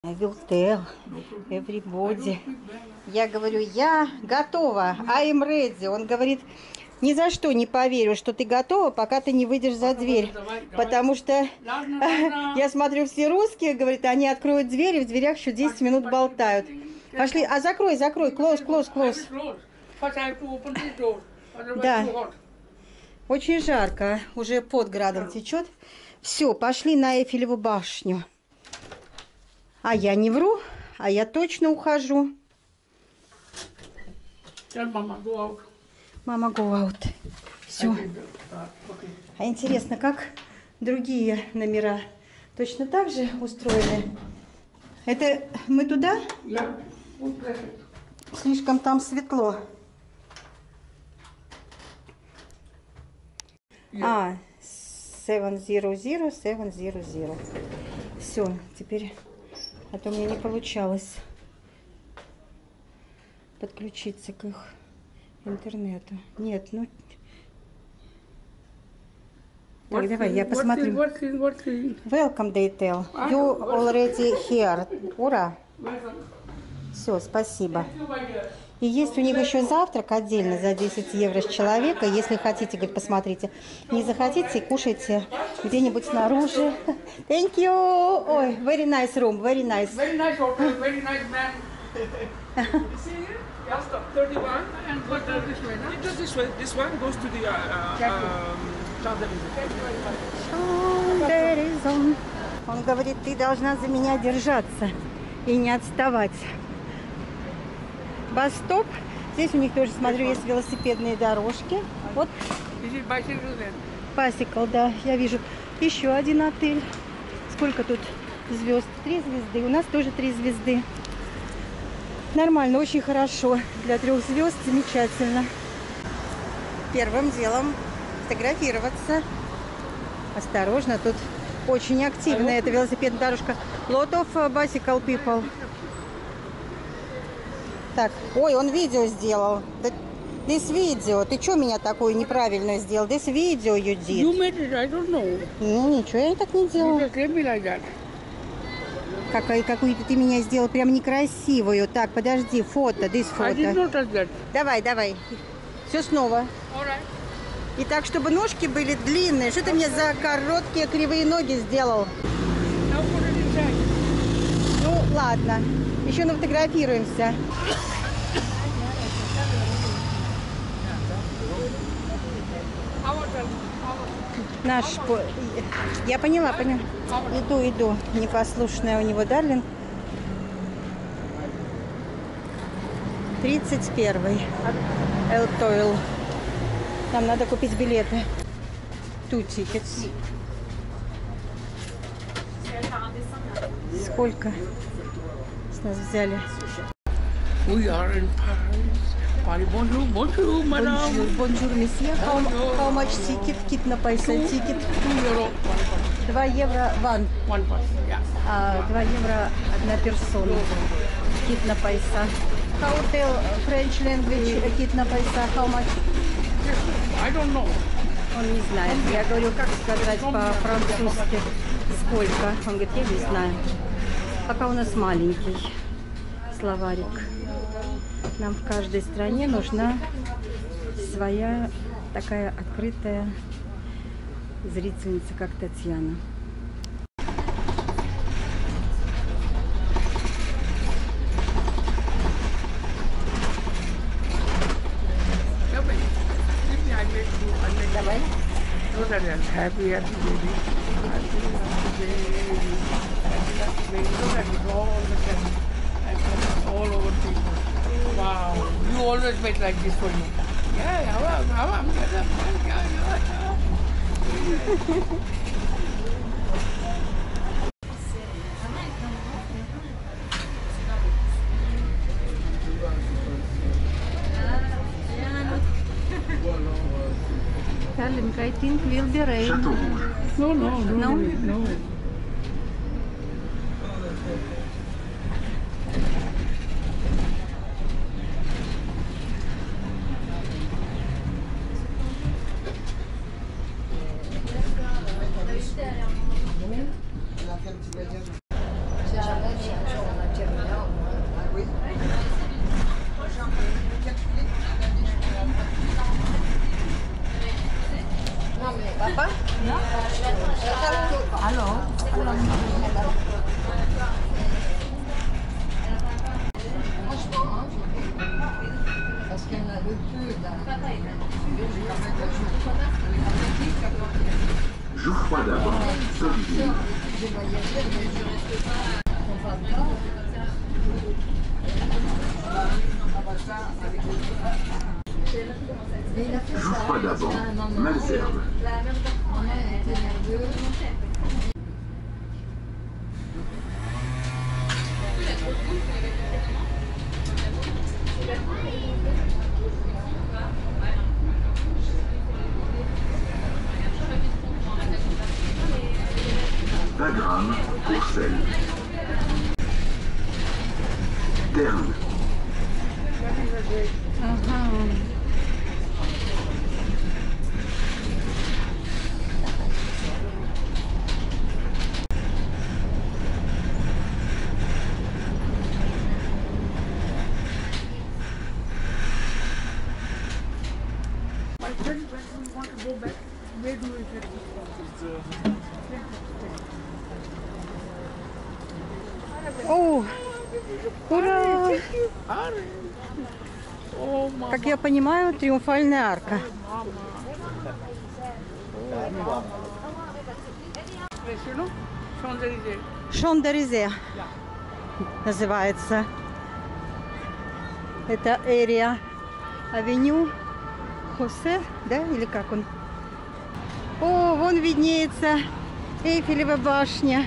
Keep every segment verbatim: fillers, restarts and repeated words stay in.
I will tell everybody. Я говорю, я готова. I am ready. Он говорит, ни за что не поверю, что ты готова, пока ты не выйдешь за дверь. Потому что я смотрю, все русские, говорит, они откроют дверь, и в дверях еще десять минут болтают. Пошли, а закрой, закрой, close, close, close. Да. Очень жарко, уже под градом течет. Все, пошли на Эйфелеву башню. А я не вру, а я точно ухожу. Мама, go out. Все. А интересно, как другие номера точно так же устроены? Это мы туда? Слишком там светло. А, семь зеро зеро, семь зеро зеро. Все, теперь... А то мне не получалось подключиться к их интернету. Нет, ну... Так, what давай, я посмотрю. What is, what is? Welcome, they tell. You already here. Ура! Все, спасибо. И есть у них еще завтрак отдельно за десять евро с человека. Если хотите, говорит, посмотрите. Не захотите, кушайте где-нибудь снаружи. Thank you. Ой, very nice room, very nice. Very nice hotel, very nice man. See, yeah, stop, thirty-one, and what goes this way, no? It goes this way. This one goes to the uh, um, Champs-Élysées. Он говорит, ты должна за меня держаться и не отставать. Бас-стоп. Здесь у них тоже, смотрю, есть велосипедные дорожки. Вот. Bicycle, да, я вижу. Еще один отель. Сколько тут звезд? Три звезды. У нас тоже три звезды. Нормально, очень хорошо. Для трех звезд замечательно. Первым делом фотографироваться. Осторожно, тут очень активная эта велосипедная дорожка. Lot of bicycle people. Так, ой, он видео сделал. This video. Ты что меня такую неправильную сделал? This video you did. You made it, I don't know. Ну, ничего я так не делал. You just leave me like that. Какая, какую-то ты меня сделал прям некрасивую. Так, подожди, фото, this фото. I did not touch that. Давай, давай. Все снова. All right. И так, чтобы ножки были длинные. Что ты мне за короткие кривые ноги сделал? Now put it inside. Ну, ладно. Еще нафотографируемся. Наш... Я поняла, поняла. Иду, иду. Непослушная у него Дарлинг. тридцать первый. Элтойл. Нам надо купить билеты. Two tickets. Сколько с нас взяли? We are in Paris. Paris, bonjour, bonjour, madame. Bonjour, bonjour, monsieur. How, how much ticket? Kitna пайса ticket? Two euro. Два евро one. One person, yeah. А, два евро одна персона. Kitna пайса. How tell French language? Kitna пайса? How much? I don't know. Он не знает. Я говорю, как сказать по-французски? Сколько? Он говорит, я не знаю. Пока у нас маленький словарик. Нам в каждой стране нужна своя такая открытая зрительница, как Татьяна. Давай. Look at that, happy, happy baby. Happy, happy baby. Happy, happy baby. Look at it, all the time. All over people. Wow. You always wait like this for me. Yeah, yeah, well, I'm, I'm, I'm, yeah, yeah. Darling, I think will be rain. No, no, no, No? no. Gracias. Geoffroy d'Avant, Sotteville. Geoffroy d'Avant, Malesherbes. Wagram, Courcelles. Terne. Ага. My friend, when we want to go back, where do we get this from? О, ура! Oh, mama. Как я понимаю, триумфальная арка. Yes, you know, Champs-Élysées. Шон-де-Ризе называется. Это Эрия Авеню Хосе, да, или как он? О, вон виднеется Эйфелева башня.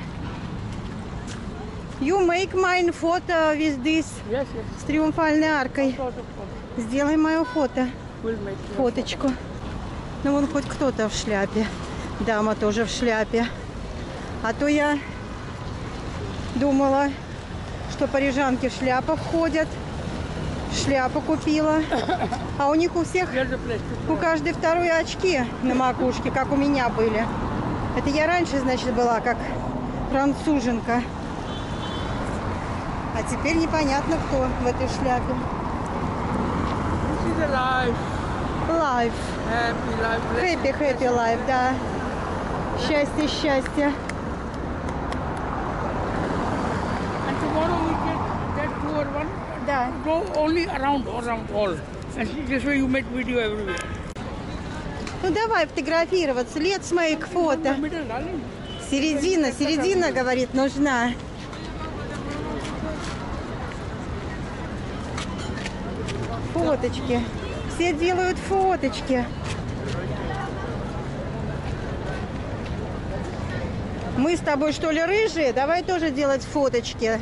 You make mine photo with this. Yes, yes. С триумфальной аркой. Of course, of course. Сделай мое фото. We'll make it. Фоточку. Ну, вон хоть кто-то в шляпе. Дама тоже в шляпе. А то я думала, что парижанки в шляпах ходят. Шляпу купила. А у них у всех, Here's the place to у каждой второй очки на макушке, как у меня были. Это я раньше, значит, была как француженка. А теперь непонятно, кто в этой шляпе. This is a life. Life. Happy life. Happy, happy life, да. Счастье, счастье. And tomorrow we get that tour one. Да. Go only around, around all. And this way you make video everywhere. Ну давай фотографироваться. Let's make фото. Middle, darling. Середина, середина, говорит, нужна. Фоточки. Все делают фоточки. Мы с тобой, что ли, рыжие? Давай тоже делать фоточки.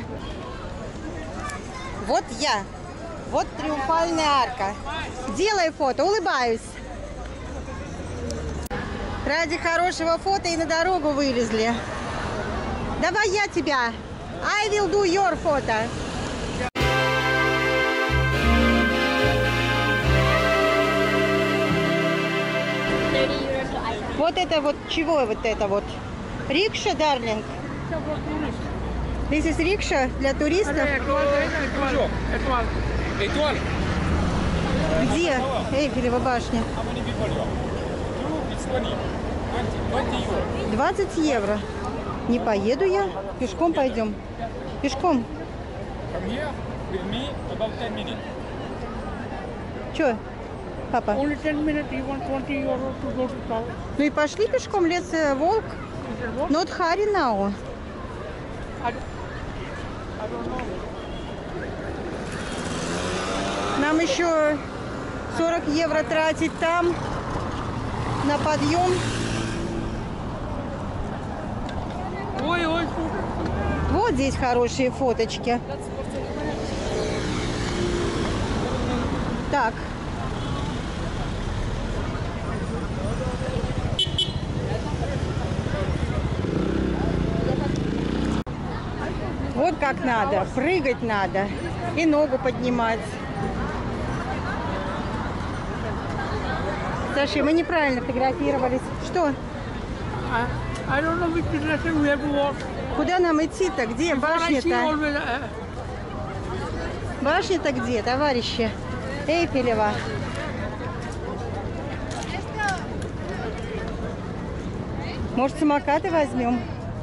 Вот я. Вот триумфальная арка. Делай фото, улыбаюсь. Ради хорошего фото и на дорогу вылезли. Давай я тебя. I will do your photo. Вот это вот, чего вот это вот? Рикша, дарлинг? This is рикша для туристов? Étoile, étoile, étoile. Где Эйфелева башня? двадцать евро. Не поеду я. Пешком пойдем. Пешком. Че, папа? Only ten minutes, you want twenty euro to go to town. Ну и пошли пешком, let's walk. He said, what? Not hurry now. I, don't- I don't know. Нам еще сорок евро тратить там на подъем. Ой, ой, Вот здесь хорошие фоточки. Так. Вот как надо. Прыгать надо. И ногу поднимать. Саша, мы неправильно фотографировались. Что? I, I don't know which direction we have to walk. Куда нам идти-то? Где I see башня-то? always, uh, Башня-то где, товарищи? Эйфелева. Может, самокаты возьмем?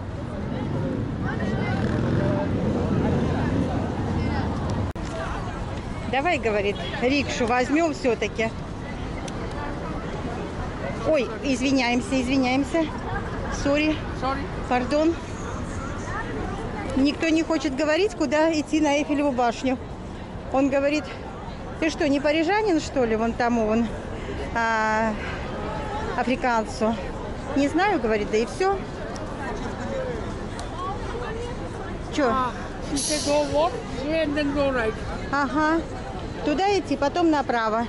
Давай, говорит, рикшу возьмем все-таки. Ой, извиняемся, извиняемся. Сори, Sorry. пардон. Никто не хочет говорить, куда идти на Эйфелеву башню. Он говорит, ты что, не парижанин, что ли, вон тому он, а, африканцу? Не знаю, говорит, да и все. Че? She said go walk here and then go right. Ага. Туда идти, потом направо.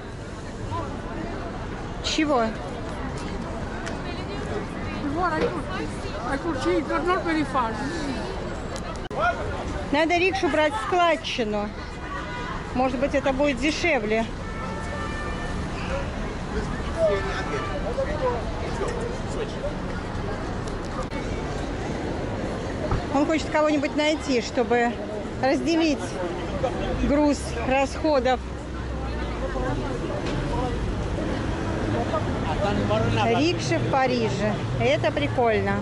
Чего? Before I could, I could see it was not very far. Надо рикшу брать в складчину. Может быть, это будет дешевле. Он хочет кого-нибудь найти, чтобы разделить груз расходов. Рикши в Париже. Это прикольно.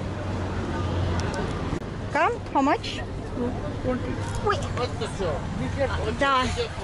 Come? How much? Ой. Да.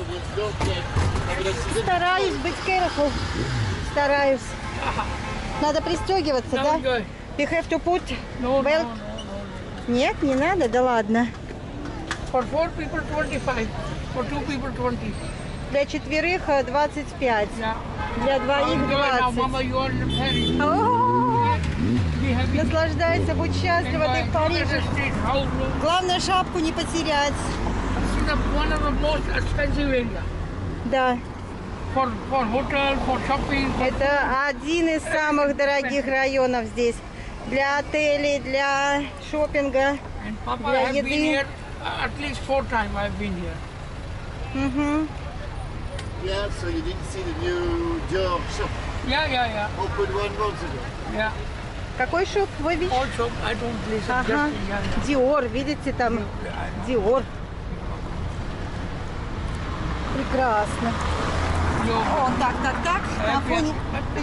Стараюсь быть careful. Стараюсь. Надо пристегиваться, да? You have to put No, belt. no, no. Нет, не надо, да ладно. For four people, twenty-five. For two people, twenty. Для четверых э, двадцать пять. Yeah. Для How двоих you doing now, двадцать. Mama? You are in Paris. О, We have been наслаждайся, будь счастлива, ты в Париже. State house room. Главное шапку не потерять. This is the one of the most expensive area Да, for for hotel, for shopping. For это один из самых дорогих районов здесь. Для отелей, для шопинга. and Papa для has been еды. here uh, at least four times. I've been here. Угу. Yeah, so you didn't see the new Dior shop Yeah, yeah, yeah, opened one month ago. yeah. Какой шоп вы видите? Also, I don't listen. Ага. Just yeah, yeah. Диор, видите там? Yeah, I- Диор. Прекрасно. Yo, О, так, так, так. На фоне.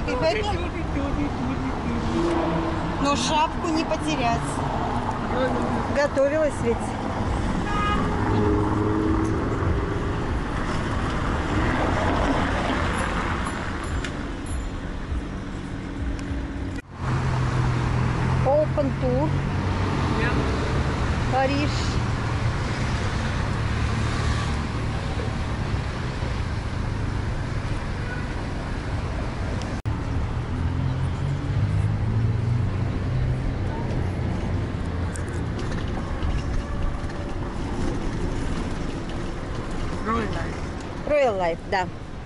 Но шапку не потерять. Готовилась ведь. Open Tour. yeah. Париж. Really nice. Royal Life, да.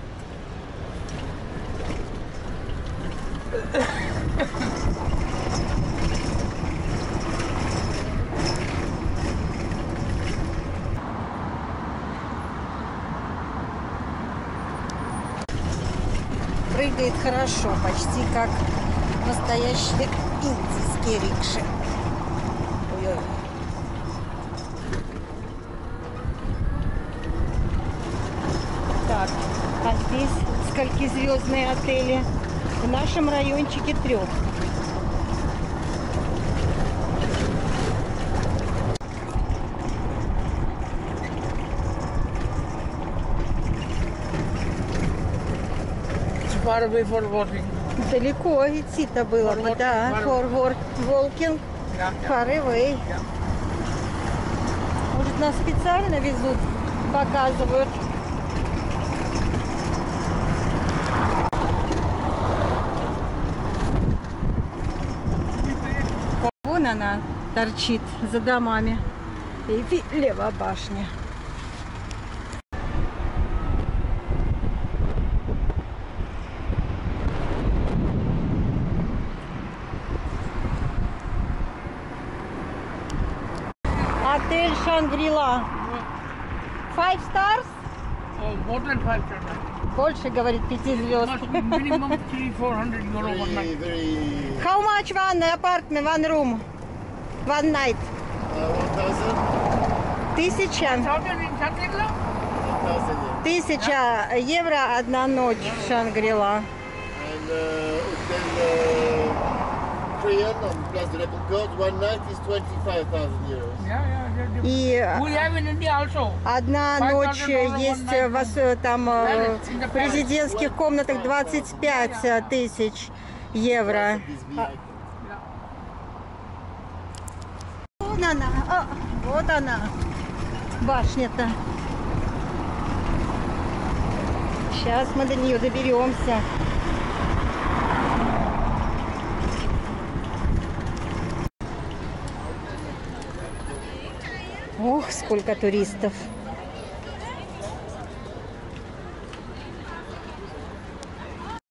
Прыгает хорошо, почти как настоящие индийские рикши. Ой-ой. Так, а здесь сколькизвездные отели? В нашем райончике трех. It's far away for walking. Далеко идти-то было бы, For да. walking, For work, walking, Yeah, yeah. far away. Yeah. Может, нас специально везут, показывают. Вон она торчит за домами. Эйфелева башня. Отель Шангрила. Five stars? Oh, more than five stars. Больше, говорит, пяти звезд. Must be minimum three, four hundred euro one Very, night. very, How much one apartment, one room, one night? uh, one thousand, Тысяча. Thousand in Shangri-La? one thousand, yeah. Тысяча евро одна ночь в Шангрила. And uh, hotel uh, Crillon on Place de la Concorde, one night is twenty-five thousand euros. Yeah, yeah. yeah, yeah. И We have in India also. одна ночь есть в ос- там э, в президентских комнатах двадцать пять тысяч евро. This V I P. Видно она? А, вот она, башня-то. Сейчас мы до нее доберемся. Ох, сколько туристов.